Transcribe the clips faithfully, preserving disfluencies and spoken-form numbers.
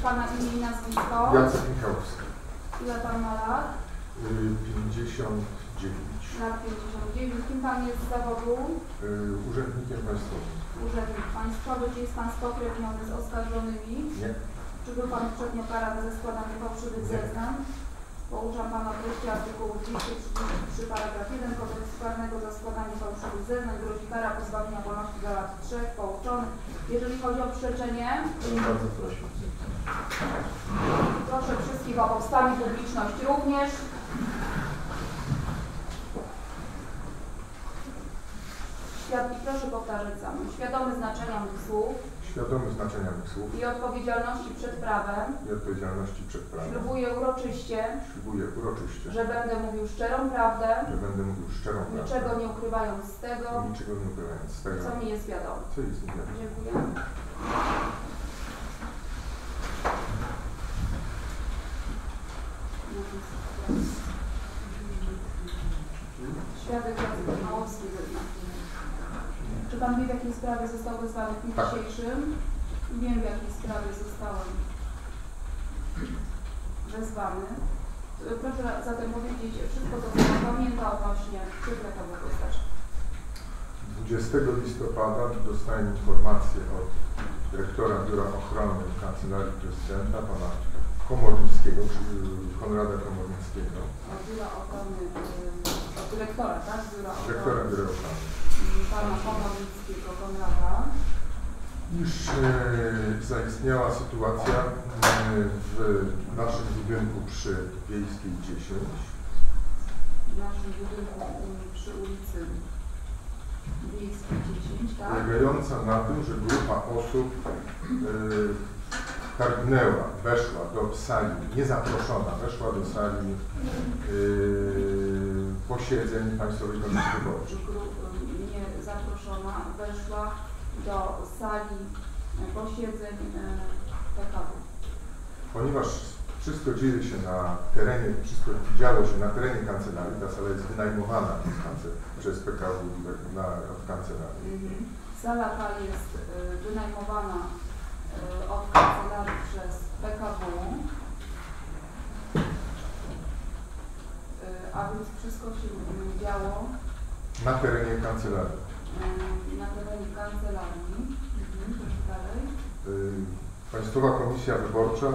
Pana imię i nazwisko? Jacek Michałowski. Ile Pan ma lat? pięćdziesiąt dziewięć. Lat pięćdziesiąt dziewięć. Kim Pan jest z zawodu? Urzędnikiem państwowym. Urzędnik państwowy. Czy jest Pan spokrewniony z oskarżonymi? Nie. Czy był Pan uprzednio karany za składanie fałszywych zeznań? Pouczam Pana o treści artykułu dwieście trzydzieści trzy paragraf jeden Kodeksu karnego za składanie fałszywych zeznań grozi kara pozbawienia wolności do lat trzech. Pouczony. Jeżeli chodzi o przeczenie, Bardzo proszę. proszę wszystkich o powstanie, publiczność również. Świad... I proszę powtarzać za mną. Świadomy znaczenia mych słów. Świadomy znaczenia mych słów I odpowiedzialności przed prawem. i odpowiedzialności przed prawem. Ślubuję uroczyście. Ślubuję uroczyście, Że będę mówił szczerą prawdę. że będę mówił szczerą prawdę. Niczego nie ukrywając z tego. Niczego nie ukrywając z tego, Co mi jest wiadomo. co jest mi wiadomo. Dziękuję. Świadek Jacek Małowski wezna. Czy Pan wie, w jakiej sprawie został wezwany w dniu Tak. dzisiejszym? Wiem, w jakiej sprawie zostałem wezwany. Proszę zatem powiedzieć wszystko, co Pan pamięta odnośnie przedmiotowego zdarzenia. dwudziestego listopada dostałem informację od dyrektora Biura Ochrony Kancelarii Prezydenta, pana Komornickiego, czyli Konrada Komornickiego. Od Biura Ochrony, od dyrektora, tak? Biura Ochrony. Dyrektora Biura Ochrony. Pana Komornickiego, Konrada. Iż e, zaistniała sytuacja e, w naszym budynku przy Wiejskiej dziesięć. W naszym budynku przy ulicy Wiejskiej dziesięć, tak? Polegająca na tym, że grupa osób e, targnęła, weszła do sali, niezaproszona, weszła do sali e, posiedzeń Państwowej Komisji Wyborczej. Niezaproszona weszła do sali posiedzeń P K W. Ponieważ wszystko dzieje się na terenie, wszystko działo się na terenie kancelarii, ta sala jest wynajmowana przez P K W na, od kancelarii. Mhm. Sala ta jest y, wynajmowana y, od kancelarii przez P K W, y, a więc wszystko się y, działo Na terenie kancelarii. y, na terenie kancelarii. Mhm. Proszę dalej. Y, Państwowa Komisja Wyborcza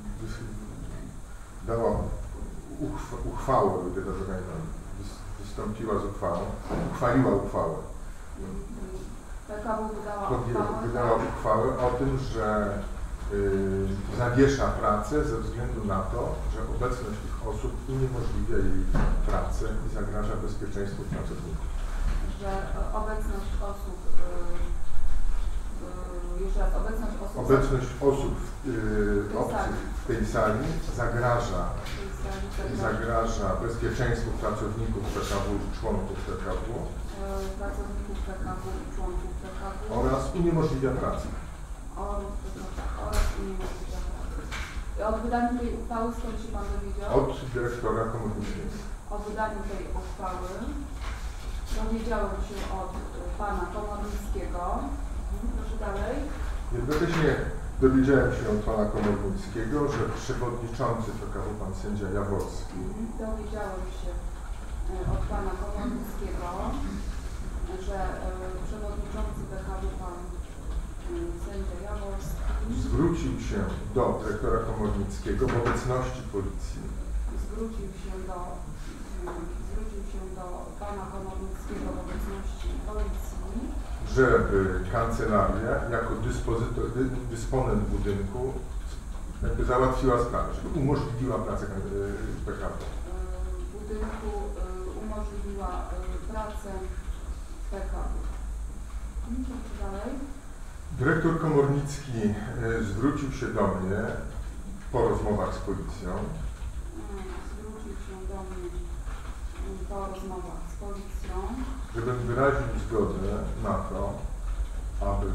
dała uchw uchwałę, wystąpiła z uchwałą, uchwaliła uchwałę. P K W wydała Podję, uchwałę. wydała uchwałę o tym, że y, zawiesza pracę ze względu na to, że obecność tych osób uniemożliwia jej pracę i zagraża bezpieczeństwu pracowników. Że obecność osób, yy, yy, jeszcze raz, obecność osób, Obecność osób yy, obcych w tej sali zagraża, zagraża bezpieczeństwu pracowników P K W i członków P K W yy, pracowników P K W i członków P K W oraz uniemożliwia pracę. oraz uniemożliwia pracę. Od wydania tej uchwały skąd się Pan dowiedział? Od dyrektora Komornickiego. O wydaniu tej uchwały dowiedziałem się od Pana Komornickiego. Proszę dalej. Jednocześnie dowiedziałem się od Pana Komornickiego, że przewodniczący P K W, Pan sędzia Jaworski, Dowiedziałem się od Pana Komornickiego, że przewodniczący P K W, Pan sędzia Jaworski, zwrócił się do dyrektora Komornickiego w obecności policji, zwrócił się do, zwrócił się do Pana Komornickiego w obecności policji, żeby kancelaria jako dyspozytor, dy, dysponent budynku jakby załatwiła sprawę, żeby umożliwiła pracę P K W. w budynku umożliwiła pracę P K W. Co dalej? Dyrektor Komornicki zwrócił się do mnie po rozmowach z policją. Zwrócił się do mnie po rozmowach z policją, Żebym wyraził zgodę na to, aby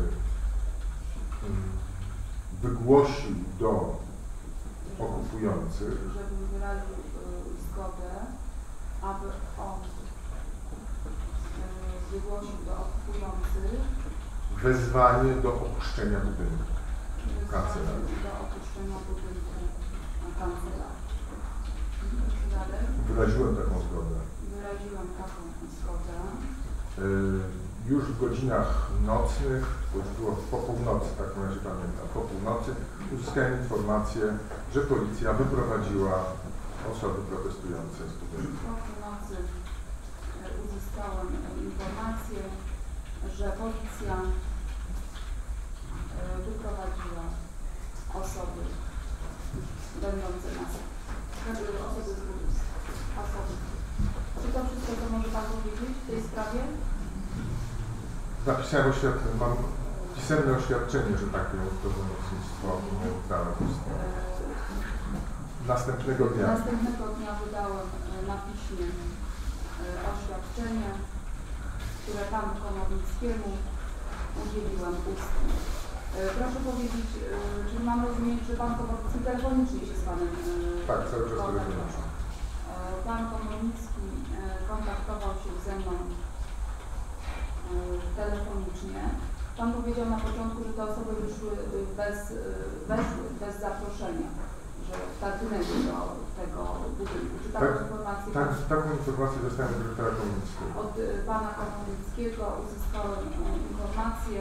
wygłosił do okupujących, żebym wyraził y, zgodę, aby on y, wygłosił do okupujących wezwanie do opuszczenia budynku wezwanie kancelarii. do opuszczenia budynku już w godzinach nocnych, to już było po północy, tak na razie pamiętam, po północy uzyskałem informację, że policja wyprowadziła osoby protestujące z budynku. Po północy uzyskałem informację, że policja wyprowadziła osoby będące na osoby z budynku. Osoby. Czy to wszystko, co może Pan powiedzieć w tej sprawie? Napisałem oświadczenie, mam pisemne oświadczenie, że takie pełnomocnictwo dałem. Następnego dnia. Następnego dnia wydałem na piśmie oświadczenie, które Panu Komornickiemu udzieliłem ustnie. Proszę powiedzieć, czy mam rozumieć, że Pan Komornicki telefonicznie się z Panem Tak, cały czas kontaktował? telefonicznie. Pan Komornicki kontaktował się ze mną telefonicznie. Pan powiedział na początku, że te osoby wyszły bez, weszły bez zaproszenia, że wtargnęły do tego budynku. Czy taką Tak, informację tak, pan, taką informację dostałem od dyrektora Komornickiego. od Pana Komornickiego uzyskałem informację,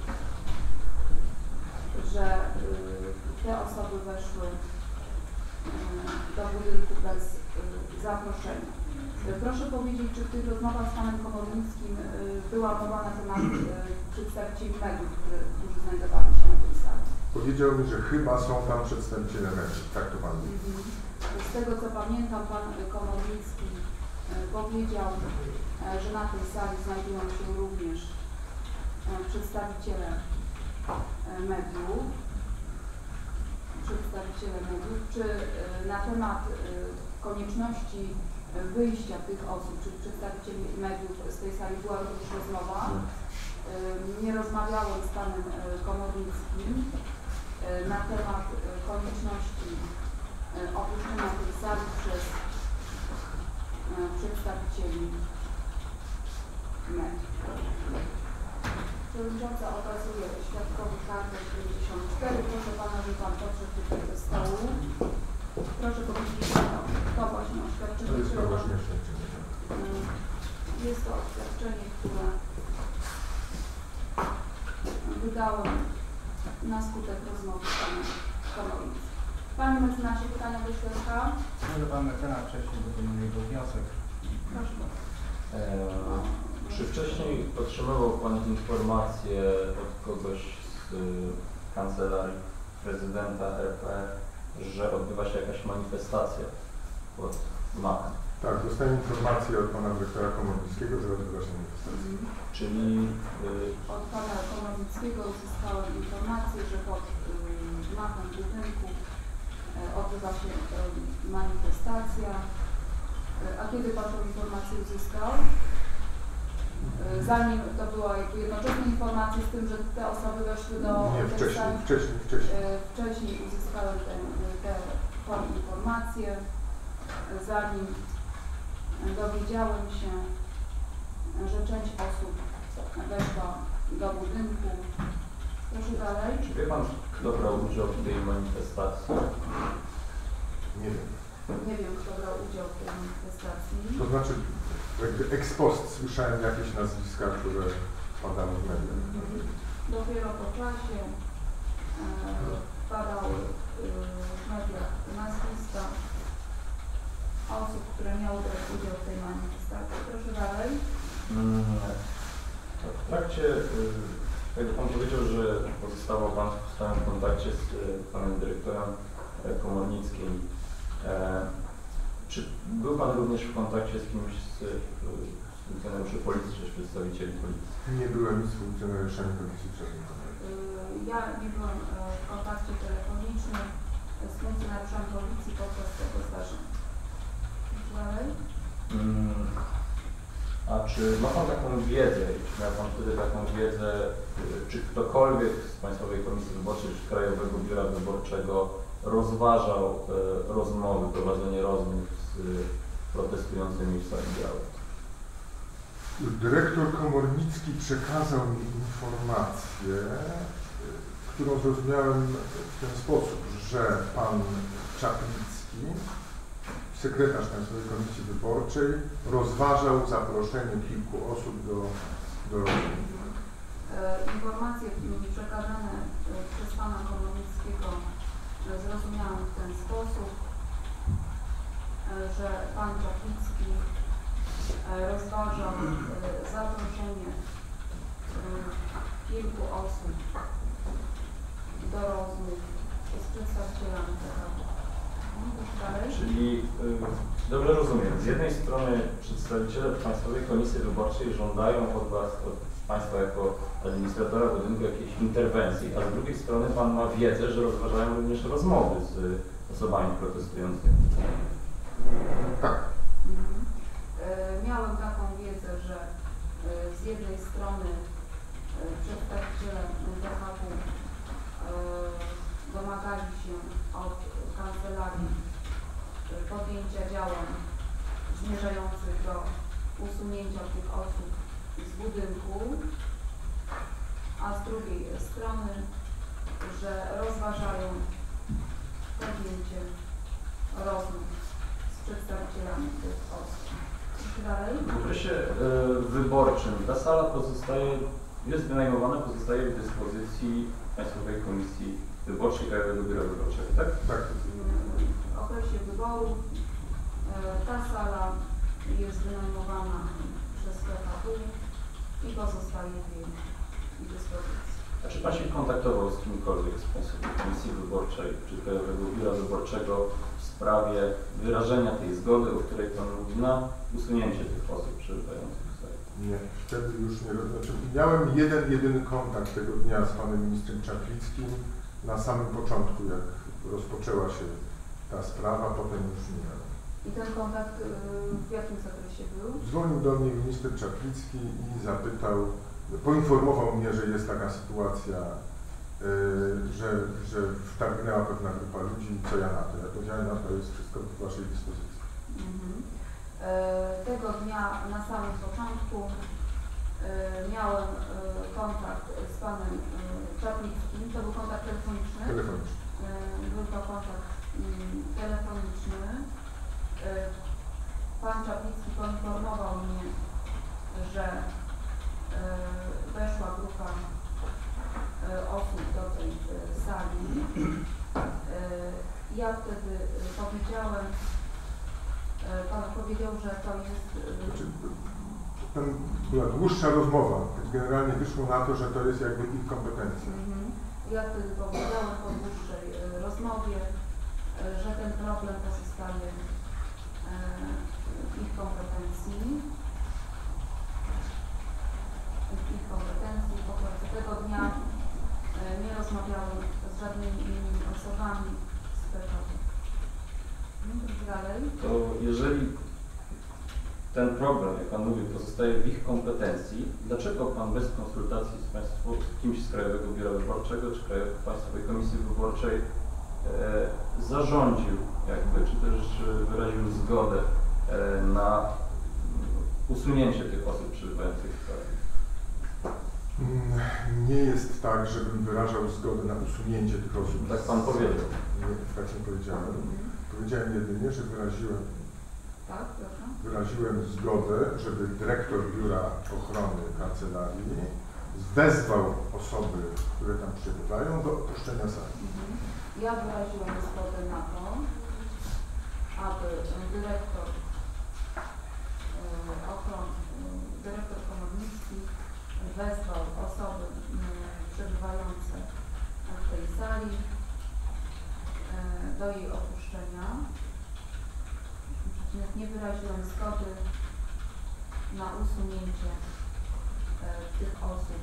że te osoby weszły do budynku bez zaproszenia. Proszę powiedzieć, czy w tych rozmowach z Panem Komornickim była mowa na temat przedstawicieli mediów, które, którzy znajdowali się na tej sali? Powiedział mi, że chyba są tam przedstawiciele mediów, tak to Pan mówi. Z tego co pamiętam, Pan Komornicki powiedział, że na tej sali znajdują się również przedstawiciele mediów, przedstawiciele mediów, czy na temat konieczności wyjścia tych osób, czyli przedstawicieli mediów z tej sali była również rozmowa. Nie rozmawiałem z Panem Komornickim na temat konieczności opuszczenia tej sali przez przedstawicieli mediów. Przewodnicząca okazuje świadkowi kartę siedemdziesiąt cztery. Proszę Pana, że Pan podszedł tutaj do stołu. Proszę powiedzieć, że to właśnie oświadczenie. To jest to które- właśnie oświadczenie. Jest to oświadczenie, które wydałem na skutek rozmowy z Panem Komornickim. Panie mecenasie, pytania do świadka? Może Pan mecenas wcześniej wykonuje jego wniosek. Proszę bardzo. Eee, czy wcześniej otrzymywał Pan informację od kogoś z y, kancelarii prezydenta R P, że odbywa się jakaś manifestacja pod Machem? Tak, dostałem informację od Pana dyrektora Komornickiego, że odbywa się manifestacja. Czyli y, Od Pana Komornickiego uzyskałem informację, że pod y, machem budynku y, odbywa się y, manifestacja. Y, a kiedy Pan tę informację uzyskał? Y, zanim to była jakby jednoczesna informacja z tym, że te osoby weszły do Nie, tej wcześniej, sali. wcześniej, wcześniej. Y, wcześniej uzyskałem tę te, te informację, y, zanim dowiedziałem się, że część osób weszła do budynku. Proszę dalej. czy wie Pan, kto brał udział w tej manifestacji? Nie wiem. Nie wiem, kto brał udział w tej manifestacji. To znaczy, jakby ex post słyszałem jakieś nazwiska, które padały w mediach. Dopiero po czasie e, padały e, w mediach nazwiska osób, które miały brać udział w tej manifestacji. Proszę dalej. Mm, w trakcie, y, jak Pan powiedział, że pozostawał Pan w stałym kontakcie z y, Panem Dyrektorem y, Komornickim. E, czy był Pan również w kontakcie z kimś z, y, z funkcjonariuszy policji, czy z przedstawicieli policji? Nie byłem z funkcjonariuszami policji żadnych. E, Ja nie byłem e, w kontakcie telefonicznym z funkcjonariuszami policji podczas tego zdarzenia. Proszę dalej. Mm, a czy ma Pan taką wiedzę, czy miał Pan wtedy taką wiedzę, y, czy ktokolwiek z Państwowej Komisji Wyborczej, czy Krajowego Biura Wyborczego rozważał y, rozmowy, prowadzenie rozmów z y, protestującymi w Sali Białej? Dyrektor Komornicki przekazał mi informację, którą zrozumiałem w ten sposób, że pan Czaplicki, sekretarz Państwowej Komisji Wyborczej, rozważał zaproszenie kilku osób do do rozmów. Informacje przekazane przez pana Komornickiego zrozumiałam w ten sposób, że pan Czaplicki rozważał zaproszenie kilku osób do rozmów z przedstawicielami P K W. Czyli, y, dobrze rozumiem, z jednej strony przedstawiciele Państwowej Komisji Wyborczej żądają od Was, od Państwa jako administratora budynku jakiejś interwencji, a z drugiej strony Pan ma wiedzę, że rozważają również rozmowy z osobami protestującymi. Tak. Mhm. E, Miałem taką wiedzę, że e, z jednej strony e, przedstawiciele P K W e, domagali się od kancelarii e, podjęcia działań zmierzających do usunięcia tych osób z budynku, a z drugiej strony, że rozważają podjęcie rozmów z przedstawicielami tych osób. Dalej. W okresie y, wyborczym ta sala pozostaje, jest wynajmowana, pozostaje w dyspozycji Państwowej Komisji Wyborczej Krajowego Biura Wyborczego, tak? Tak. W okresie wyboru y, ta sala jest wynajmowana przez P K W i pozostaje w jej dyspozycji. A czy Pan się kontaktował z kimkolwiek z Państwowej Komisji Wyborczej czy Krajowego Biura Wyborczego w sprawie wyrażenia tej zgody, o której Pan mówi, na usunięcie tych osób przebywających w sali? Nie, wtedy już nie. Znaczy, miałem jeden, jedyny kontakt tego dnia z panem ministrem Czaplickim na samym początku, jak rozpoczęła się ta sprawa, potem już nie miałem. I ten kontakt y, w jakim zakresie był? Dzwonił do mnie minister Czaplicki i zapytał, poinformował mnie, że jest taka sytuacja, yy, że, że wtargnęła pewna grupa ludzi i co ja na to. Ja powiedziałem, no to jest wszystko w waszej dyspozycji. Mhm. E, tego dnia na samym początku e, miałem e, kontakt z panem e, Czaplickim. To był kontakt telefoniczny. Telefonicznie. E, był to kontakt mm, telefoniczny. E, pan Czaplicki poinformował mnie, że e, weszła grupa e, osób do tej e, sali. E, ja wtedy e, powiedziałem, e, pan powiedział, że to jest... E, Znaczy, tam była dłuższa rozmowa. Generalnie wyszło na to, że to jest jakby ich kompetencja. mhm. Ja wtedy powiedziałem po dłuższej e, rozmowie, e, że ten problem pozostaje e, w ich kompetencji. W ich kompetencji. Po prostu tego dnia e, nie rozmawiałem z żadnymi innymi osobami z P K W. No to dalej. To jeżeli ten problem, jak Pan mówi, pozostaje w ich kompetencji, dlaczego Pan bez konsultacji z, państwo, z kimś z Krajowego Biura Wyborczego czy Krajowej Państwowej Komisji Wyborczej e, zarządził, jakby, czy też wyraził zgodę e, na usunięcie tych osób przebywających w sali? Nie jest tak, żebym wyrażał zgodę na usunięcie tych osób. Tak Pan powiedział. Nie, tak nie powiedziałem. Powiedziałem jedynie, że wyraziłem, Tak, proszę. wyraziłem zgodę, żeby dyrektor Biura Ochrony Kancelarii wezwał osoby, które tam przebywają, do opuszczenia sali. Mhm. Ja wyraziłem zgodę na to, aby dyrektor e, ochrony, e, dyrektor Komornicki wezwał osoby e, przebywające w tej sali e, do jej opuszczenia. Nie wyraziłem zgody na usunięcie e, tych osób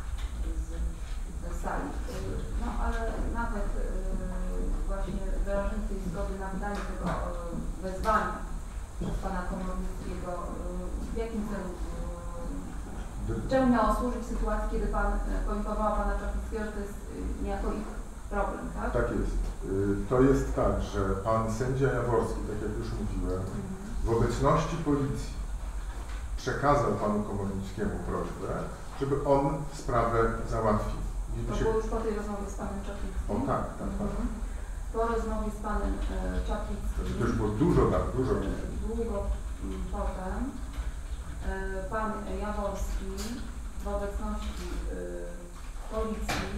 z sali. E, no ale nawet e, właśnie wyrażenie tej zgody na wydanie tego e, wezwania przez pana Komornickiego, e, w jakim celu, e, czemu miało służyć w sytuacji, kiedy pan e, poinformował pana Czaplickiego, że to jest e, niejako ich problem, tak? Tak jest. Y, To jest tak, że pan sędzia Jaworski, tak jak już mówiłem, w obecności policji przekazał panu Komornickiemu prośbę, żeby on sprawę załatwił. I To się... było już po tej rozmowie z panem Czaplickim? O tak, tak, tak. Mhm. Po rozmowie z panem e, Czaplickim. To już było dużo, tak, dużo. Długo m, potem e, pan Jaworski w obecności y, policji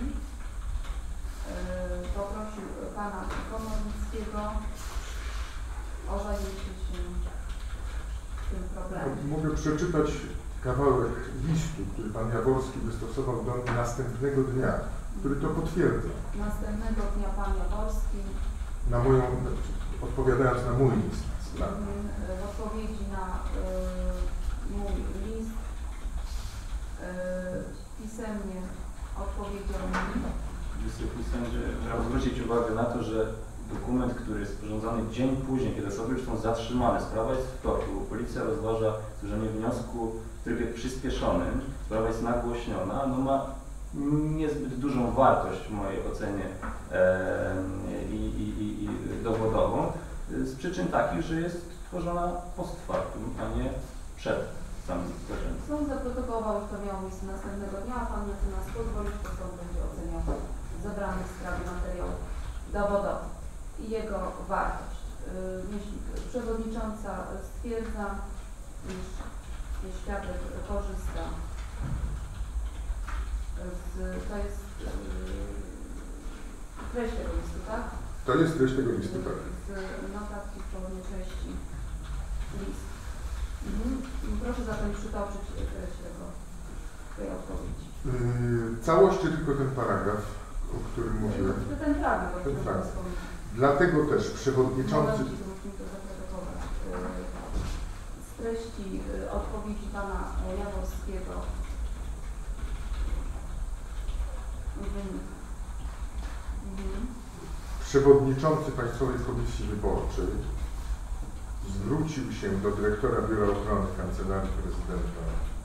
y, poprosił pana Komornickiego o zajęcie się tym problemem. Mogę przeczytać kawałek listu, który pan Jaworski wystosował do mnie następnego dnia, który to potwierdza. Następnego dnia pan Jaworski Na moją, odpowiadając na mój list sprawy. w odpowiedzi na y, mój list y, pisemnie odpowiedział mi. Wysoki sędzie, trzeba zwrócić uwagę na to, że dokument, który jest sporządzony dzień później, kiedy osoby już są zatrzymane, sprawa jest w toku, policja rozważa złożenie wniosku w trybie przyspieszonym, sprawa jest nagłośniona, no ma niezbyt dużą wartość w mojej ocenie e, i, i, i, i dowodową, z przyczyn takich, że jest tworzona post factum, a nie przed samym zdarzeniem. Sąd zaprotokołował, że to miało miejsce następnego dnia, a pan mecenas pozwolił, to sąd będzie oceniał zebrany w sprawie materiał dowodowy i jego wartość. Jeśli przewodnicząca stwierdza, iż jeśli świadek korzysta z, to jest yy, treść tego listu, tak? To jest treść tego listu, tak. Z notatki w połowie treści list. Mhm. Proszę zatem przytoczyć treść tego, tej odpowiedzi. Yy, całość czy tylko ten paragraf, o którym mówiłem? To ten fragment, o którym Ten fragment. wspomniałem. Dlatego też przewodniczący... Moment, musimy to zaprotokować. Z treści odpowiedzi pana Jaworskiego wynika. Mhm. Przewodniczący Państwowej Komisji Wyborczej zwrócił się do dyrektora Biura Ochrony Kancelarii Prezydenta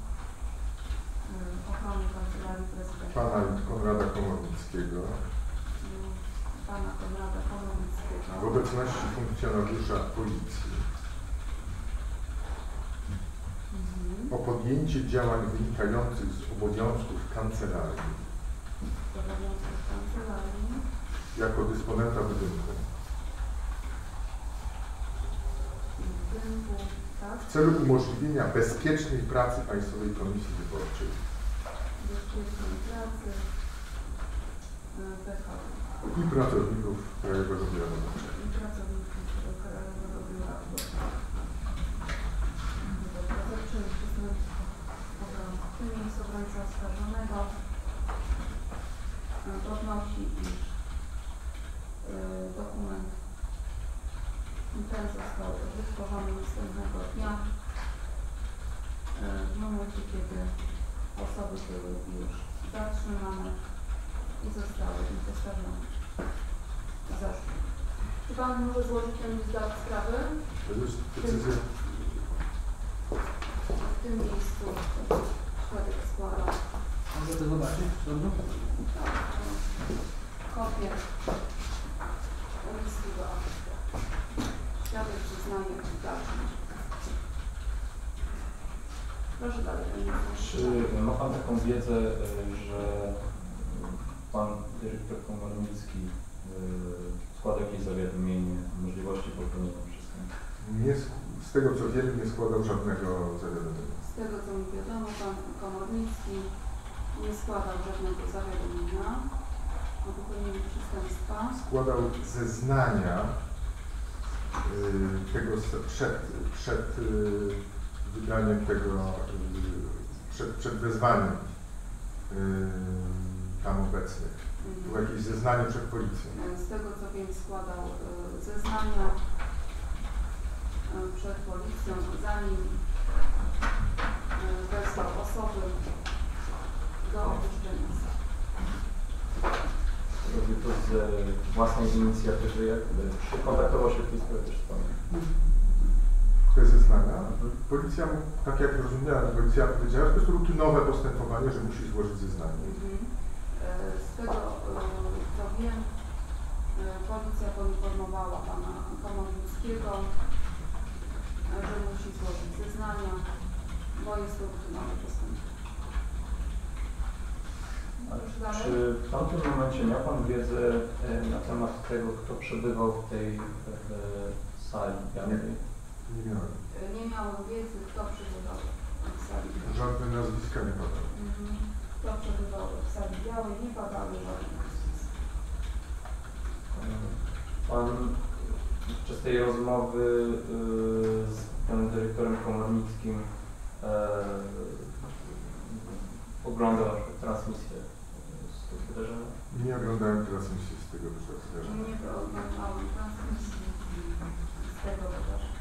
Ochrony Kancelarii Prezydenta pana Konrada Komornickiego pana Konrada Komornickiego w obecności funkcjonariusza policji mhm. o podjęcie działań wynikających z obowiązków kancelarii z obowiązków kancelarii jako dysponenta budynku budynku, tak? w celu umożliwienia bezpiecznej pracy Państwowej Komisji Wyborczej Bezpiecznej pracy P K i pracowników Krajowego Biura Wyborczego. i pracowników Krajowego Biura Wyborczego. Zaczynamy przestępstwo obrony. W tym miejscu obrońca oskarżonego podnosi, iż dokument ten został wytworzony następnego dnia w momencie, kiedy osoby były już zatrzymane i zostały im postawione zarzut. Czy pan może złożyć ten list do sprawy? To jest decyzja. W tym miejscu świadek składa Mogę to zobaczyć w sądu? kopię listu do aktu. Świadek przyznaje dalszym. Proszę dalej. Czy ma Pan taką wiedzę, że Pan dyrektor Komornicki składał jakieś zawiadomienie o możliwości popełnienia przestępstwa? Nie, z tego co wiem, nie składał żadnego zawiadomienia. Z tego co mi wiadomo, pan Komornicki nie składał żadnego zawiadomienia o popełnieniu przestępstwa. Składał zeznania y, tego s- przed, przed y, wydaniem tego, y, przed, przed wezwaniem y, tam obecnych. Było jakieś zeznanie przed policją. Z tego co wiem, składał y, zeznania y, przed policją, zanim y, wezwał osoby do opuszczenia sali. Robił to z własnej inicjatywy, jakby kontaktował się w tej sprawie też z Panem. Te zeznania. Policja, tak jak rozumiałem, policja powiedziała, że to jest rutynowe postępowanie, że musi złożyć zeznanie. Mhm. Z tego co wiem, policja poinformowała pana Komornickiego, że musi złożyć zeznania, bo jest to rutynowe postępowanie. Proszę dalej. Czy w tamtym momencie miał Pan wiedzę e, na temat tego, kto przebywał w tej e, sali? Ja nie wiem. Nie miałem. Nie miałem wiedzy, kto przebywał w w sali. Żadne nazwiska nie padały. Mhm. To przebywały w sali białej, nie padały żadne nazwiska. Pan podczas tej rozmowy yy, z panem dyrektorem Komornickim yy, oglądał na przykład transmisję z tego wydarzenia? Nie oglądałem transmisji z tego wydarzenia. Nie oglądałam transmisji z tego wydarzenia.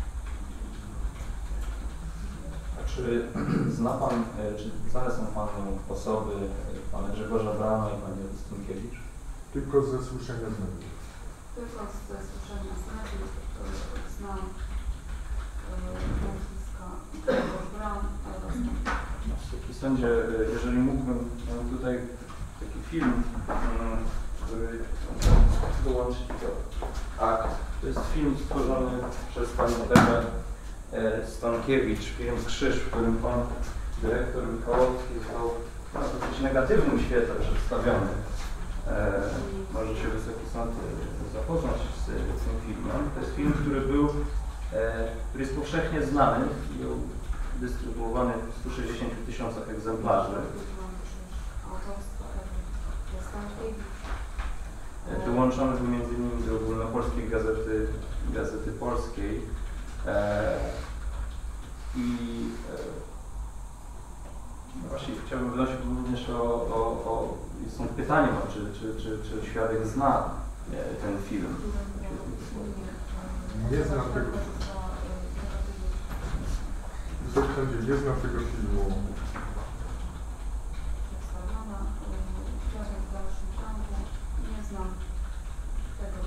A czy zna pan, yy, czy znane są panu osoby yy, pana Grzegorza Brauna i pani Ewy Stynkiewicz? Tylko ze słyszenia z mediów. Tylko ze słyszenia z mediów e, znam e, nazwiska Grzegorz Braun oraz Wysoki sędzie, jeżeli mógłbym, mam tutaj taki film, mm, który dołączyć do akt. To jest film stworzony przez panią Ewę e, Stankiewicz, film Krzyż, w którym pan dyrektor Michałowski został w dosyć negatywnym świetle przedstawiony. E, może się Wysoki Sąd e, zapoznać z, z tym filmem. To jest film, który był, e, który jest powszechnie znany i był dystrybuowany w stu sześćdziesięciu tysiącach egzemplarzy. E, Dołączony był między innymi do Ogólnopolskiej Gazety, Gazety Polskiej e, i e, no właśnie chciałbym wnosić również o, o, o są pytanie, czy, czy, czy, czy świadek zna e, ten film. Nie znam tego. Wysoki sędzie, nie znam tego filmu. Przedstawiona w dalszym ciągu. Nie znam tego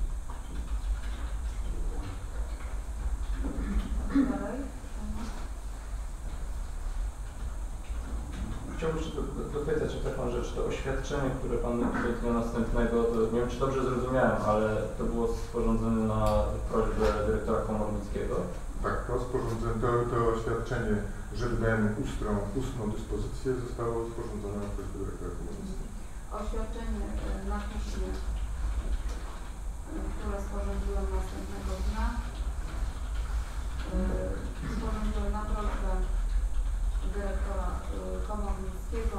filmu. Dalej. Chciałbym jeszcze do- dopytać o taką rzecz, to oświadczenie, które pan tutaj dnia następnego, to nie wiem czy dobrze zrozumiałem, ale to było sporządzone na prośbę dyrektora Komornickiego. Tak, to sporządzenie, to, to oświadczenie, że wydajemy ustną, ustną dyspozycję, zostało sporządzone na prośbę dyrektora Komornickiego. Oświadczenie e, na piśmie, e, które sporządziłem następnego dnia, e, sporządziłem na prośbę dyrektora e, Komornickiego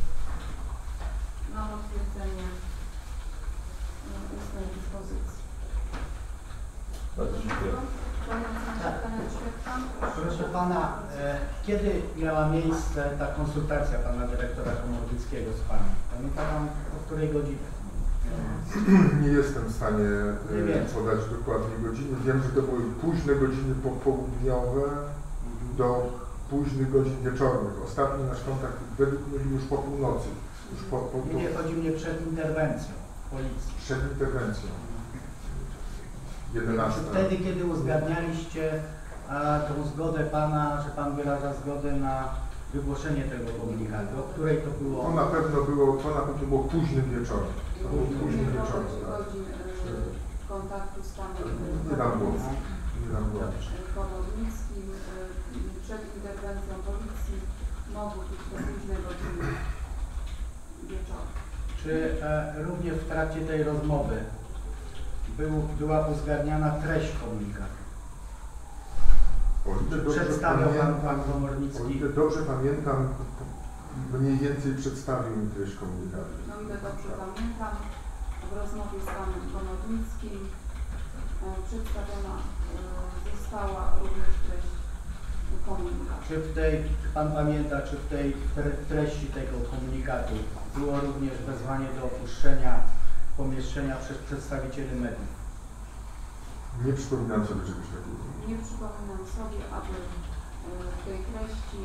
na potwierdzenie e, ustnej dyspozycji. Bardzo dziękuję. Panie Sędzio, Panie Świadka? Proszę pana, e, kiedy miała miejsce ta konsultacja pana dyrektora Komornickiego z panem? Pamięta pan o której godzinie? Nie jestem w stanie Nie e, wiem. podać dokładnej godziny. Wiem, że to były późne godziny popołudniowe do późnych godzin wieczornych. Ostatni nasz kontakt według mnie był już po północy. Już po, po, Nie, nie, chodzi mnie przed interwencją policji. przed interwencją. jedenastą. Wtedy, kiedy uzgadnialiście a, tą zgodę pana, że pan wyraża zgodę na wygłoszenie tego komunikatu, o której to było? To na pewno było, to na pewno było późnym wieczorem. To było późnym Nie wieczorem. było Tak. godzin e, kontaktu z panem Nie dam głosu. Nie dam głosu. Komornickim e, przed interwencją policji mogły być do późnej godziny wieczoru. Czy e, również w trakcie tej rozmowy był, była uzgadniana treść komunikatu? O ile dobrze Przedstawiał pan, pamiętam, pan o Komornicki? ile dobrze pamiętam, mniej więcej przedstawił mi treść komunikatu. No ile dobrze pamiętam, w rozmowie z panem Komornickim e, przedstawiona e, została również treść komunikatu. Czy w tej, czy pan pamięta, czy w tej tre- treści tego komunikatu było również wezwanie do opuszczenia pomieszczenia przez przedstawicieli mediów? Nie przypominam sobie czegoś takiego. Nie przypominam sobie, aby e, w tej treści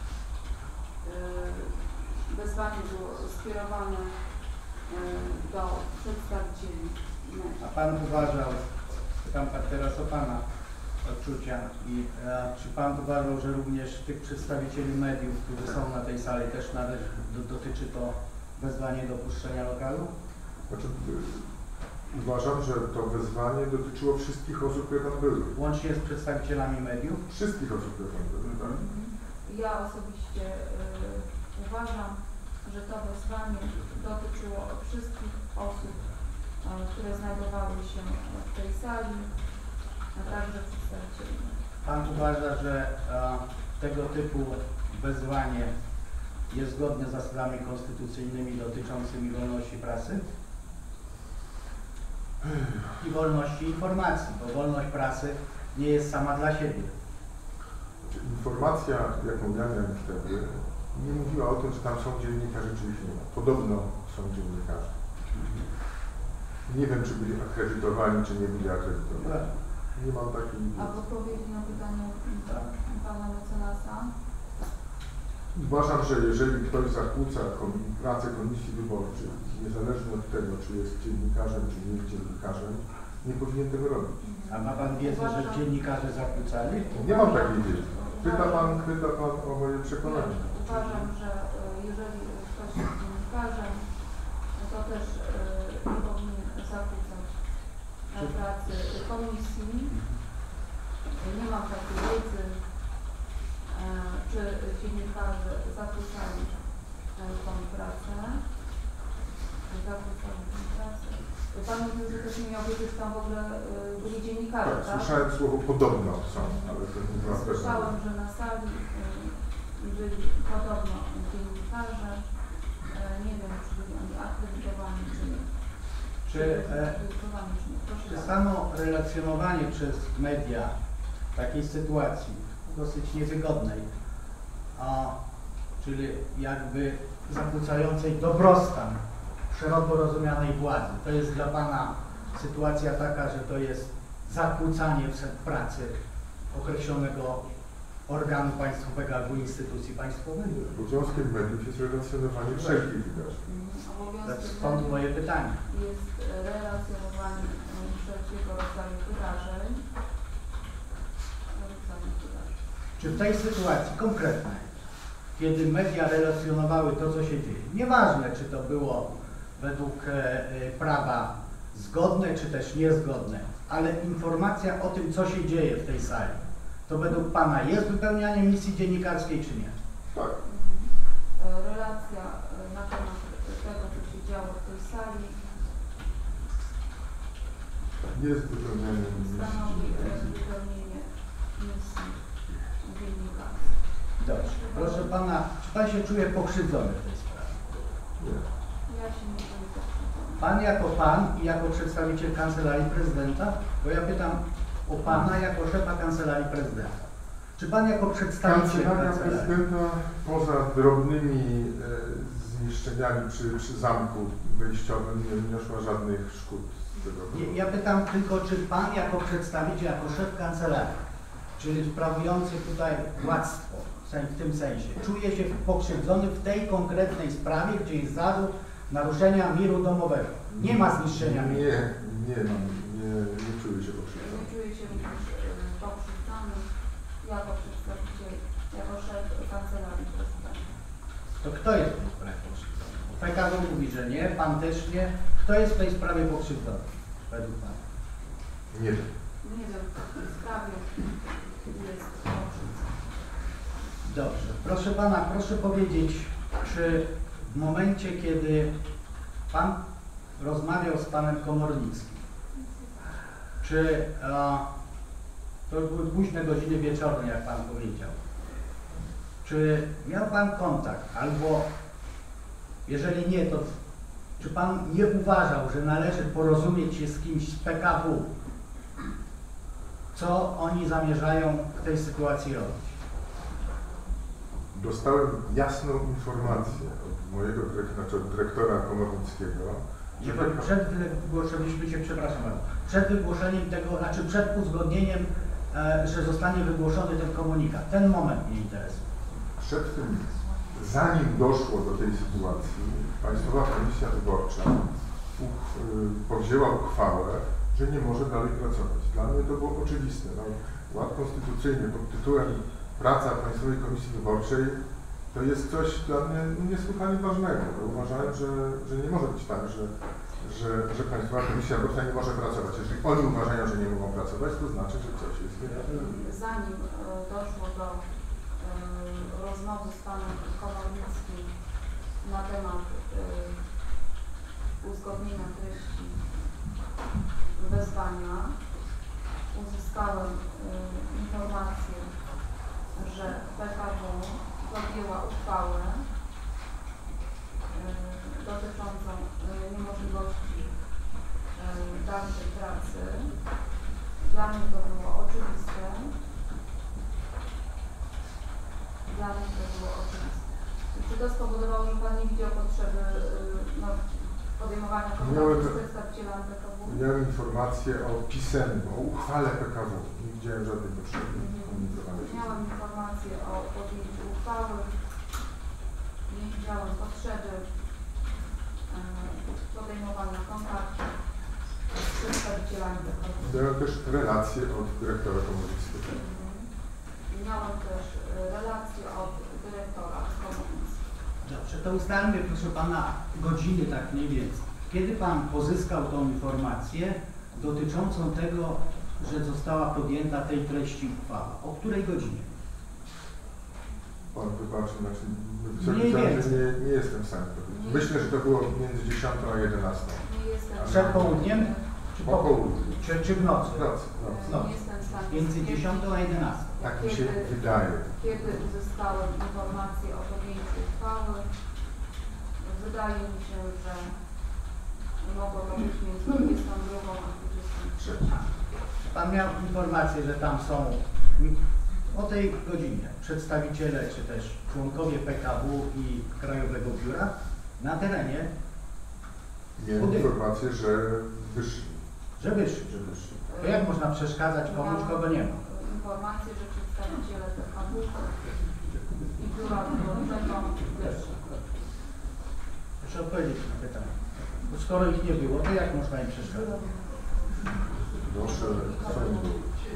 e, wezwanie było skierowane e, do przedstawicieli mediów. A pan uważał, pytam pan teraz o pana odczucia, i e, czy pan uważał, że również tych przedstawicieli mediów, którzy są na tej sali, też należy, do, dotyczy to wezwanie do opuszczenia lokalu? Znaczy, y, uważam, że to wezwanie dotyczyło wszystkich osób, które tam były. Łącznie z przedstawicielami mediów? Wszystkich osób, które tam były. Tak? Ja osobiście y, uważam, że to wezwanie dotyczyło wszystkich osób, y, które znajdowały się w tej sali, a także przedstawicieli. Pan uważa, że e, tego typu wezwanie jest zgodne z zasadami konstytucyjnymi dotyczącymi wolności prasy i wolności informacji, bo wolność prasy nie jest sama dla siebie. Informacja, jaką ja miałem wtedy, nie mówiła o tym, że tam są dziennikarze, czy ich nie ma. Podobno są dziennikarze. Nie wiem, czy byli akredytowani, czy nie byli akredytowani. Nie mam takiej A wiedzy. w odpowiedzi na pytanie pana mecenasa? Uważam, że jeżeli ktoś zakłóca komi- pracę komisji wyborczej, niezależnie od tego, czy jest dziennikarzem, czy nie jest dziennikarzem, nie powinien tego robić. A ma pan wiedzę, że dziennikarze zakłócali? Nie mam takiej wiedzy. Pyta pan, pyta pan o moje przekonanie. Uważam, że y, jeżeli ktoś jest dziennikarzem, to też y, nie powinien zakłócać Czy- pracy komisji. Nie mam takiej wiedzy, y, czy dziennikarze zakłócali y, tą pracę. Zakłócali tą pracę. Pan mówił, że też nie miał wiedzieć, że tam w ogóle y, byli dziennikarze, Tak, tak? słyszałem słowo podobno są, ale to nie była pewna. Słyszałem, że na sali y, byli podobno dziennikarze. Y, nie wiem, czy byli oni akredytowani, czy nie. Czy, e, Akredytowani, czy nie. Proszę czy bardzo. samo relacjonowanie przez media takiej sytuacji dosyć niewygodnej, a, czyli jakby zakłócającej dobrostan szeroko rozumianej władzy. To jest dla pana sytuacja taka, że to jest zakłócanie w pracy określonego organu państwowego albo instytucji państwowej? Obowiązkiem mediów jest relacjonowanie wszelkich wydarzeń. Obowiązkiem Stąd mediów moje pytanie. jest relacjonowanie y, wszelkiego rodzaju wydarzeń. Rodzaju wydarzeń. Czy w tej sytuacji konkretnej, kiedy media relacjonowały to, co się dzieje, nieważne, czy to było według e, e, prawa zgodne, czy też niezgodne, ale informacja o tym, co się dzieje w tej sali, to według pana jest wypełnianie misji dziennikarskiej, czy nie? Tak. Y, Relacja y, na temat tego, co się działo w tej sali, Jest wypełnianie stanowi misji. y, wypełnienie misji dziennikarskiej. Dobrze. Proszę pana, czy pan się czuje pokrzywdzony w tej sprawie? Nie. Ja się nie czuję pokrzywdzona. Pan jako pan i jako przedstawiciel Kancelarii Prezydenta? Bo ja pytam o pana jako szefa Kancelarii Prezydenta. Czy pan jako przedstawiciel Kancelaria Kancelarii? Prezydenta poza drobnymi e, zniszczeniami przy, przy zamku wejściowym nie wniosła żadnych szkód z tego Nie, powodu. ja pytam tylko, czy pan jako przedstawiciel, jako szef kancelarii, czyli sprawujący tutaj władztwo w sen- w tym sensie, czuje się pokrzywdzony w tej konkretnej sprawie, gdzie jest zarzut naruszenia miru domowego. Nie ma zniszczenia miru. Nie, nie mam, nie, nie czuję się pokrzywdzony. Nie czuję się również y, pokrzywdzony jako przedstawiciel, jako szef Kancelarii Prezydenta. To kto jest w tej sprawie pokrzywdzony? Bo P K W mówi, że nie, pan też nie. Kto jest w tej sprawie pokrzywdzony? Według pana. Nie wiem. Nie wiem, w tej sprawie jest pokrzywdzony. Dobrze. Proszę pana, proszę powiedzieć, czy w momencie, kiedy pan rozmawiał z panem Komornickim, czy a, to były późne godziny wieczorne, jak pan powiedział, czy miał pan kontakt, albo jeżeli nie, to czy pan nie uważał, że należy porozumieć się z kimś z P K W, co oni zamierzają w tej sytuacji robić? Dostałem jasną informację od mojego dyrektora, znaczy od dyrektora Komornickiego, że Żeby przed wygłoszeniem się, przepraszam bardzo, przed wygłoszeniem tego, znaczy przed uzgodnieniem, e, że zostanie wygłoszony ten komunikat. Ten moment mnie interesuje. przed tym, zanim doszło do tej sytuacji, Państwowa Komisja Wyborcza uch, y, powzięła uchwałę, że nie może dalej pracować. Dla mnie to było oczywiste. No, ład konstytucyjny pod tytułem Praca Państwowej Komisji Wyborczej to jest coś dla mnie niesłychanie ważnego. Bo uważałem, że, że nie może być tak, że, że, że Państwowa Komisja Wyborcza nie może pracować. Jeżeli oni uważają, że nie mogą pracować, to znaczy, że coś jest nie tak. Zanim y, doszło do y, rozmowy z panem Komornickim na temat y, uzgodnienia treści wezwania, uzyskałem y, informację że P K W podjęła uchwałę y, dotyczącą y, niemożliwości y, dalszej pracy. Dla mnie to było oczywiste. Dla mnie to było oczywiste. Czy to spowodowało, że Pan nie widział potrzeby y, no, podejmowania kontaktu z przedstawicielami P K W? Miałem informację o pisemnym, o uchwale P K W. Nie widziałem żadnej potrzeby komunikowania się. Miałam informację o podjęciu uchwały. Nie widziałam potrzeby y, podejmowania kontaktu z przedstawicielami P K W. Miałem też relację od dyrektora Komornickiego. Miałam też y, relację od dyrektora Komornickiego. Dobrze, to ustalmy, proszę Pana, godziny tak mniej więcej. Kiedy Pan pozyskał tą informację dotyczącą tego, że została podjęta tej treści uchwała? O której godzinie? Pan wybaczy, znaczy, Mniej nie, więcej. nie, nie jestem w stanie powiedzieć. Myślę, że to było między dziesiątą a jedenastą. Nie jestem w Przed stanie- południem? Czy Po południu. Czy, czy w nocy? W nocy, w nocy. No. Nie jestem w stanie Między stwierdzić, dziesiątą a jedenastą. Tak mi się Kiedy- wydaje. Kiedy uzyskałem informację o podjęciu uchwały, wydaje mi się, że mogło to być między dwudziestą drugą a dwudziestą trzecią. Pan miał informację, że tam są mm, o tej godzinie przedstawiciele, czy też członkowie P K W i Krajowego Biura na terenie, Miałem Budynku. informację, że wyszli. że wyszli. Że wyszli. To jak można przeszkadzać komuś, kogo nie ma? Informację, że przedstawiciele P K W i biura wyborczego wyszli. Proszę odpowiedzieć na pytanie. Bo skoro ich nie było, to jak można im przeszkadzać? Proszę sądu.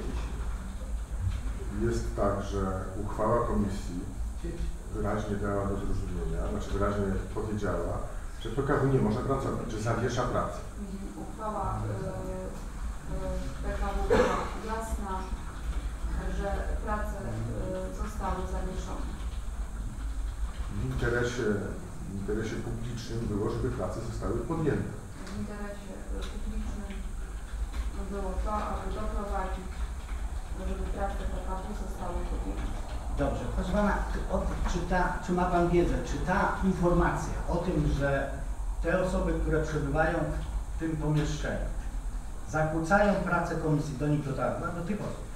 Jest tak, że uchwała komisji wyraźnie dała do zrozumienia, znaczy wyraźnie powiedziała, że P K W nie może pracować, że zawiesza pracę. Uchwała y, y, P K W była jasna, że prace y, zostały zawieszone. W interesie, w interesie publicznym było, żeby prace zostały podjęte. W interesie y, publicznym było to, aby doprowadzić, żeby prace P K W zostały podjęte. Dobrze, proszę Pana, czy, o, czy, ta, czy ma Pan wiedzę, czy ta informacja o tym, że te osoby, które przebywają w tym pomieszczeniu, zakłócają pracę komisji, do nich dotarła, do tych osób?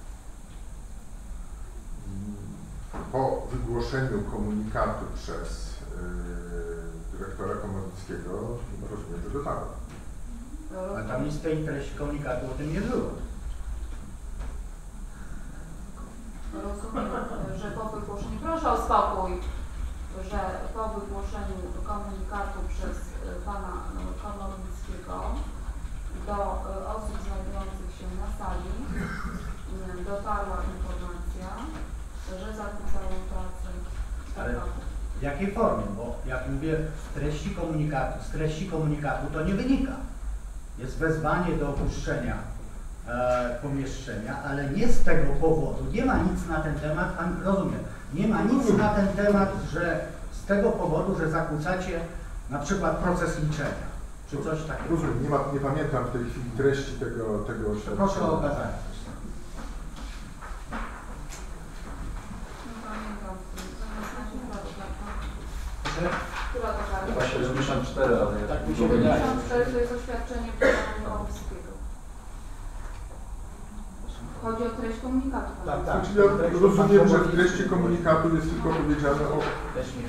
Po wygłoszeniu komunikatu przez yy, dyrektora Komornickiego rozumiem, że dotarło. Ale tam nic w tej treści komunikatu o tym nie było. Rozumiem, że po wygłoszeniu, proszę o spokój, że po wygłoszeniu komunikatu przez y, pana y, Komornickiego do y, osób znajdujących się na sali y, dotarła informacja, że zakłócają pracę Ale- P K W. W jakiej formie? Bo jak mówię, z treści komunikatu, z treści komunikatu to nie wynika. Jest wezwanie do opuszczenia e, pomieszczenia, ale nie z tego powodu. Nie ma nic na ten temat, a, rozumiem, nie ma nic na ten temat, że z tego powodu, że zakłócacie na przykład proces liczenia, czy coś takiego. Rozumiem, nie, ma, nie pamiętam w tej chwili treści tego, tego oświadczenia. Proszę o okazanie. Nie pamiętam, to jest na która to karta? Proszę? Która to karta? Chyba siedemdziesiąt cztery, ale ja Tak mi się wydaje. siedemdziesiąt cztery to jest oświadczenie pana Komornickiego. Chodzi o treść komunikatu. pana. Tak, tak. Znaczy, ja rozumiem, że w treści komunikatu jest tylko powiedziane o... Też nie.